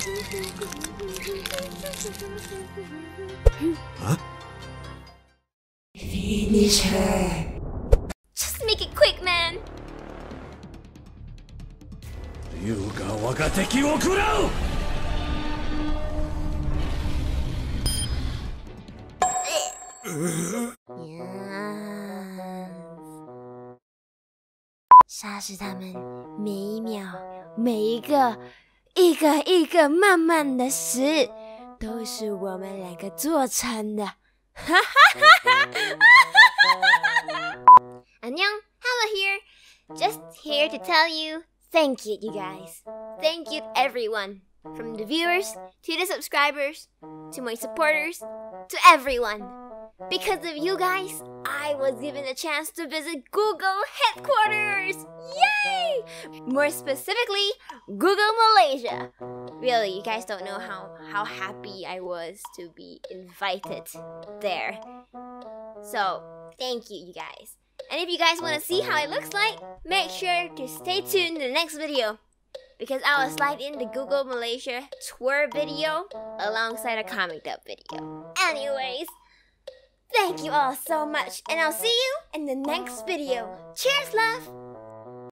Huh? Finish her. Just make it quick, man. 龍が我が敵を食らう。 杀死他们，每一秒，每一个，一个一个慢慢的死，都是我们两个做成的。哈哈哈哈！ 안녕, Hamlet here. Just here to tell you, thank you, you guys. Thank you, everyone. From the viewers, to the subscribers, to my supporters, to everyone. Because of you guys, I was given a chance to visit Google headquarters! Yay! More specifically, Google Malaysia. Really, you guys don't know how happy I was to be invited there. So, thank you, you guys. And if you guys want to see how it looks like, make sure to stay tuned in the next video. Because I will slide in the Google Malaysia tour video alongside a comic dub video. Anyways, thank you all so much, and I'll see you in the next video. Cheers, love!